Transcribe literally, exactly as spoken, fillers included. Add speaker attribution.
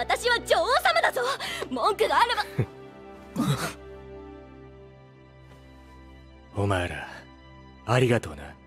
Speaker 1: 私は女王様だぞ。文句があれば。
Speaker 2: お前らありがとうな。